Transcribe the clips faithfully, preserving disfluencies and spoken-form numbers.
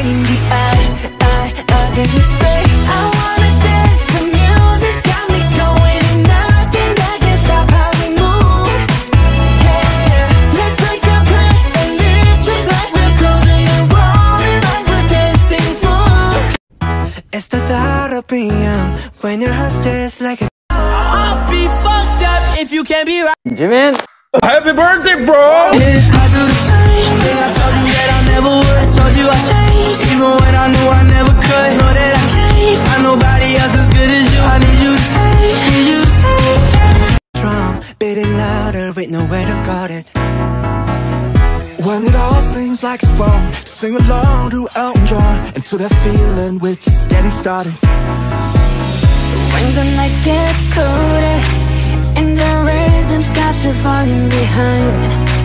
in the eye, eye, eye. Then you say, I wanna dance, the music's got me going, and nothing that can stop how we move. Yeah, let's make a place and live just like we're golden and rolling like we're dancing fools. It's the thought of being when your heart stays like a. I'll be fucked up if you can't be right. Jimin, happy birthday, bro! Yeah, I do the same thing. I told you that I never would. I told you I changed, even when I knew I never could. Know that I can't find nobody else as good as you. I need you to stay, need you to stay. Drum beating louder with nowhere to guard it. When it all seems like it's wrong, sing along to Elton John, and to that feeling we're just getting started. When the nights get colder and the rhythm's got you falling behind,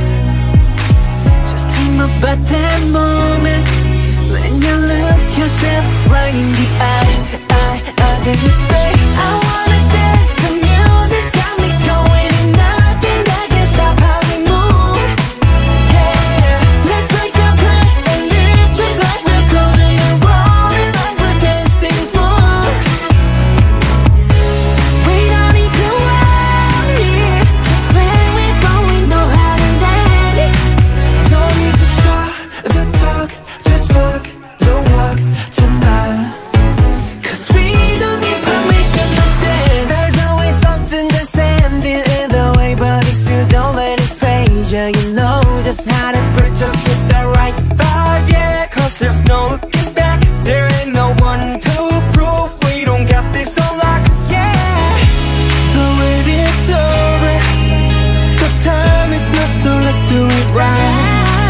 just dream about that moment when you look yourself right in the eye, eye, eye. Then you say, I wanna dance, the music's got me going, and nothing that can stop how we move. Yeah, let's make a place and live just like we're golden and rolling like we're dancing fools. We don't need to worry, just when we fall we know how to dance. Don't need to talk the talk, just walk the walk tonight. Cause we don't need permission to dance. There's always something that's standing in the way, but if you don't let it phase you, you know just how to bridge us with the right vibe, yeah. Cause there's no looking back, there ain't no one to prove we don't got this on lock. Yeah, The wait is over, the time is not, so let's do it right.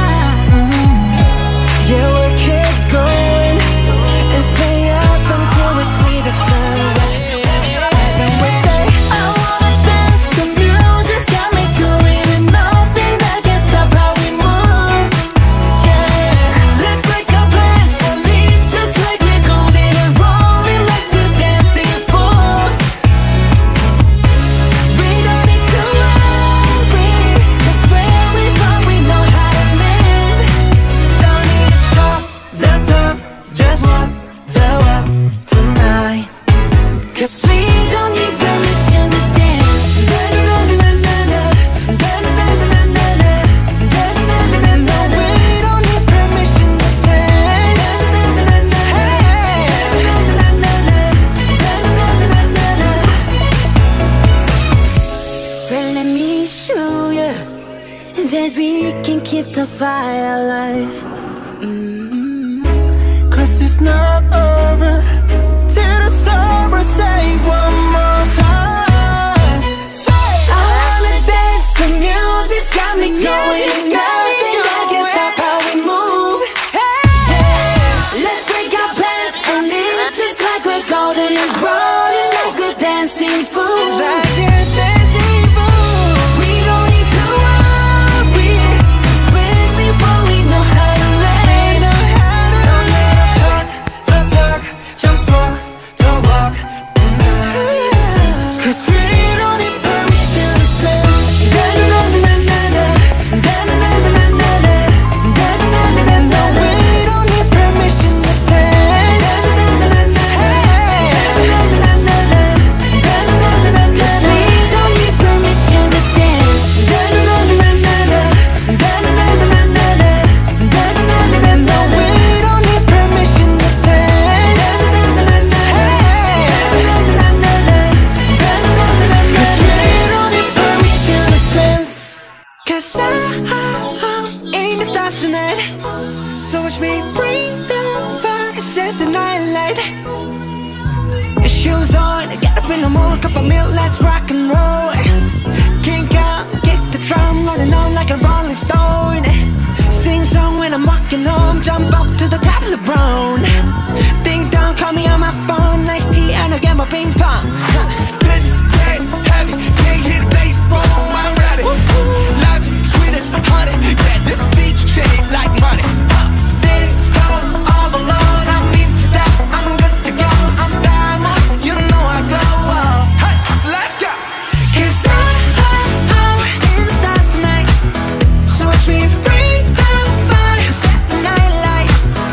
yeah, we'll keep going and stay up until we see the sunrise. And we say, I wanna dance, the music's got me going, and nothing that can stop how we move. Yeah, let's break our plans and leave just like we're golden and rolling like we're dancing fools. We don't need to worry, cause where we fall we know how to live. Don't need to talk the talk, just walk the walk tonight. Cause we don't need permission to dance. Da-da-da-da-da-da, da-da-da-da-da-da, da-da-da-da-da-da. We don't need permission to dance. Da-da-da-da-da-da, hey, da-da-da-da-da-da, da-da-da-da-da-da. Well, let me show you that we can keep the fire alive. Cause it's not over till the summer, say one more time. I wanna dance, the music's got me going, nothing that can stop how we move. Yeah, let's break our plans and live just like we're golden and rolling like we're dancing fools. Like we're dancing fools. We don't need to worry, 'cause when we fall we know how to lay, know how to lay. Talk the talk, just walk the walk tonight. Cause we don't need permission to dance. Da-da-da-da-da-da, da-da-da-da-da-da, da-da-da-da-da-da. We don't need permission to dance. Da-da-da-da-da-da, hey, da-da-da-da-da-da, da-da-da-da-da-da. We don't need permission to dance. Da-da-da-da-da-da, da-da-da-da-da-da, da-da-da-da-da-da. We don't need permission to dance. Da-da-da-da-da-da, hey, da-da-da-da-da-da, da-da-da-da-da-da. Cause we don't need permission to dance. Cause I'm in the stars tonight, so watch me bring the fire, set the night light. Shoes on, get up in the morning, cup of milk, let's rock and roll. Kink out, kick the drum, rolling on like a rolling stone. Sing song when I'm walking home, jump up to the top of the brown. Ding dong, call me on my phone, nice tea and I'll get my ping pong. This is dead heavy, can't hit baseball, I'm ready. Life is sweet as honey, yeah, this beach shade like money. This storm all alone, I'm into that, I'm good to go, I'm diamond, you know I go. Hey, so let's go. Cause I'm, I'm in the stars tonight, so watch me bring the fire, set the night light.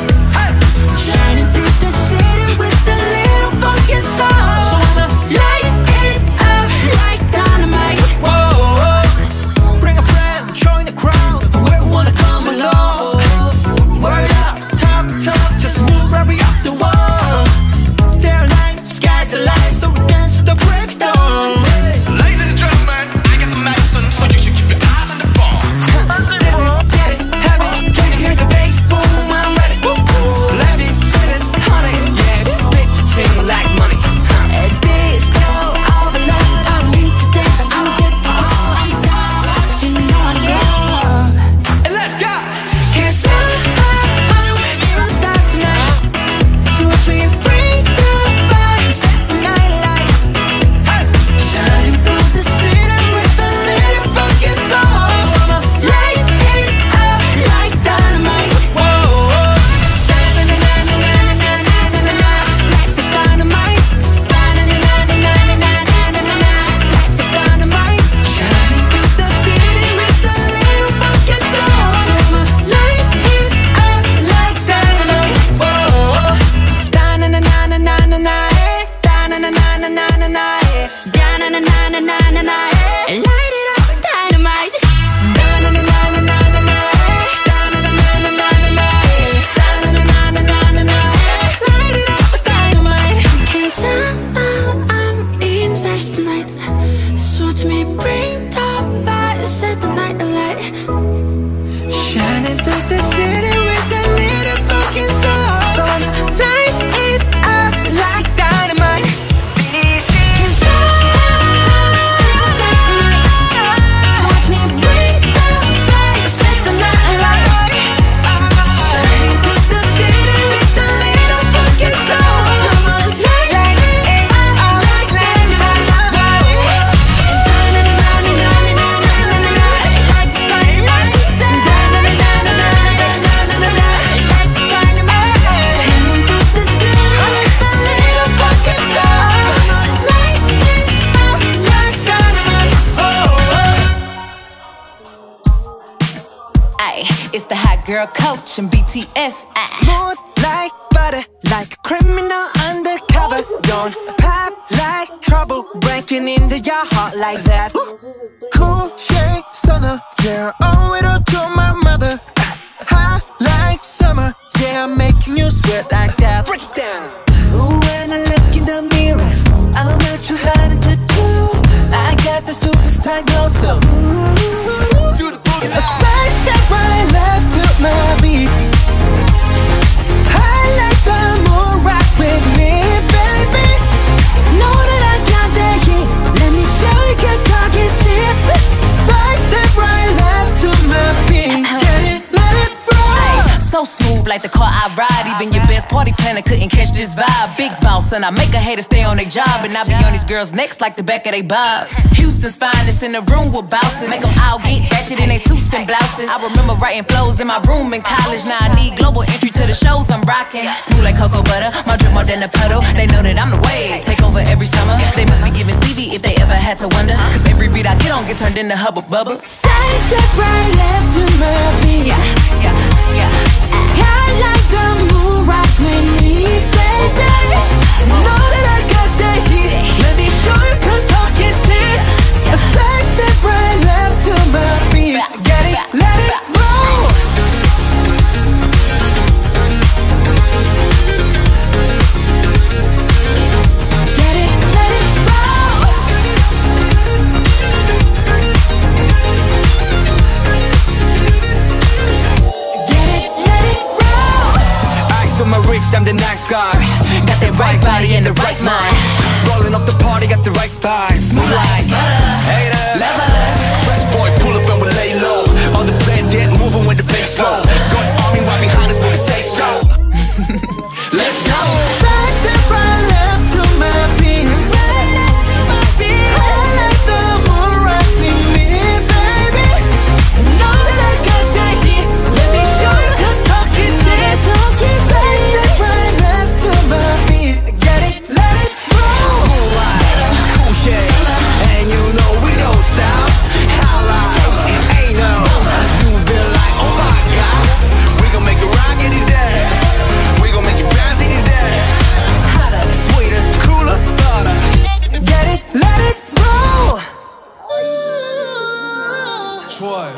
girl Coach and B T S. Ah. Smooth like butter, like a criminal undercover. Don't pop like trouble, breaking into your heart like that. Cool shade stunner, yeah, owe it all to my mother. Hot like summer, yeah, I'm making you sweat like that. Break it down. Ooh, when I look in the mirror, I'm not too hard to do. I got the superstar glow, so ooh, do the booty. A side step right left to my beat. I like the moon, rock with me, baby. Know that I got that heat. Let me show you, 'cause talk is cheap. Side step right left to my beat. Get it, let it roll. So smooth like the car I ride. Even your best party planner couldn't catch this vibe. Big boss and I make a hater stay on their job, and I be on these girls' necks like the back of they bobs. Houston's finest in the room with bosses. Make them all get ratchet in their suits and blouses. I remember writing flows in my room in college. Now I need global entry to the shows I'm rocking. Smooth like cocoa butter, my drip more than a puddle. They know that I'm the wave, take over every summer. They must be giving Stevie if they ever had to wonder, 'cause every beat I get on get turned into Hubba Bubba. Side step right left to my beat. Yeah, yeah, yeah. I like the moon, rock with me, baby. Know that I got that heat. Let me show you, 'cause talk is cheap. A side step right left to my beat. Get it, let it roll. Get it, let it roll. Get it, let it roll. Eyes on my wrist, I'm the nice guy. Got that right body and the right mind. Rolling up the party, got the right vibe. Smooth like butter, Haters, lovers. fresh boy, pull up and we lay low. All the players get moving with the bass low. Got army right behind us when we say so. Let's go. Side step right left to my beat. Right left to my beat. I like the moon, rock with me, baby. Know that I got that heat. Let me show you, 'cause talk is cheap. Side step right left to my beat. Get it, let it roll. Cool like, cool shade, and you know we don't stop. How like, ain't no, you been like, oh my god. We gon' make it rock in his head. We gon' make it bounce in his head. Hotter, sweeter, cooler, butter. Get it, let it roll. Troy.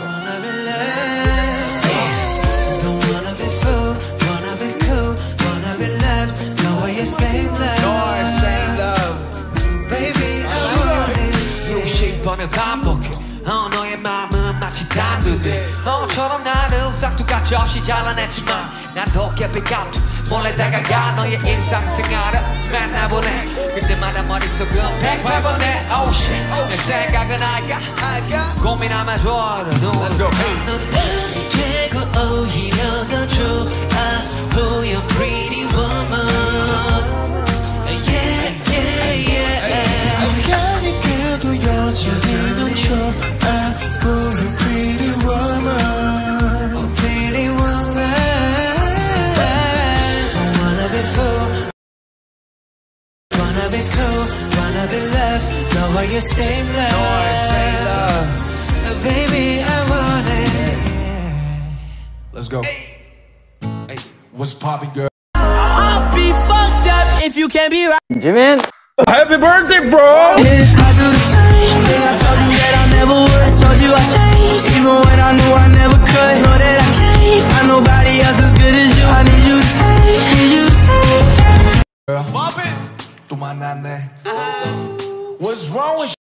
Don't wanna be full, wanna be cool, wanna be loved. Know what you say, love. Noise, say love. Baby, I want it. 수십 번을 반복해 어, 너의 마음은 마치 단두대 너처럼 나를 싹두같이 없이 잘라냈지만 난 더 깊이 감도 몰래 다가가 너의 일상생활을 만나보네 그때마다 머릿속은 백팔 번에 oh shit 내 생각은 알까 고민하면 좋아 Let's go. 넌 되고 오히려 더 좋아 보여 pretty woman yeah yeah yeah 가니까도 여전히 넌 좋아 보여 pretty woman. Oh pretty woman. Don't wanna be full, wanna be cool, wanna be loved. Know what you say, love. Noise, say love. Baby, I want it. Let's go. What's poppin', girl? I'll be fucked up if you can't be right. Jimin. Happy birthday, bro! I do the same thing. I told you that I never would. I told you I changed, even when I knew I never could. Know that I can't find nobody else as good as you. I need you to stay, need you to stay. Girl. Pop it. 또 만났네. What's wrong with